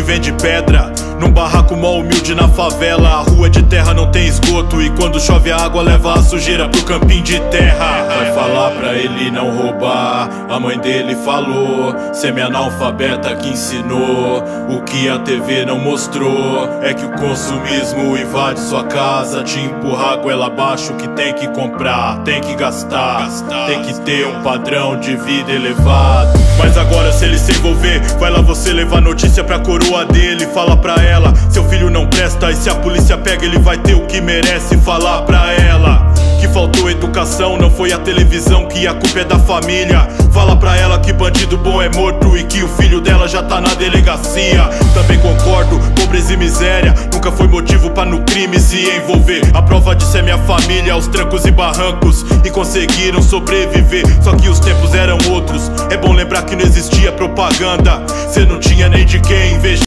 que vende pedra, num barraco mó humilde na favela. A rua de terra não tem esgoto, e quando chove a água leva a sujeira pro campinho de terra. Vai falar pra ele não roubar, a mãe dele falou, semi-analfabeta que ensinou. O que a TV não mostrou é que o consumismo invade sua casa, te empurra a goela abaixo, que tem que comprar, tem que gastar, tem que ter um padrão de vida elevado. Mas agora se ele se envolver, vai lá você levar notícia pra coroa dele. Fala pra ela, seu filho não presta, e se a polícia pega ele vai ter o que merece. Falar pra ela que faltou educação, não foi a televisão, que a culpa é da família. Fala pra ela que bandido bom é morto e que o filho dela já tá na delegacia. Também concordo, pobreza e miséria nunca foi motivo pra no crime se envolver. A prova disso é minha família, aos trancos e barrancos, e conseguiram sobreviver. Só que os tempos eram outros, é bom lembrar que não existia propaganda, cê não tinha nem de quem investir.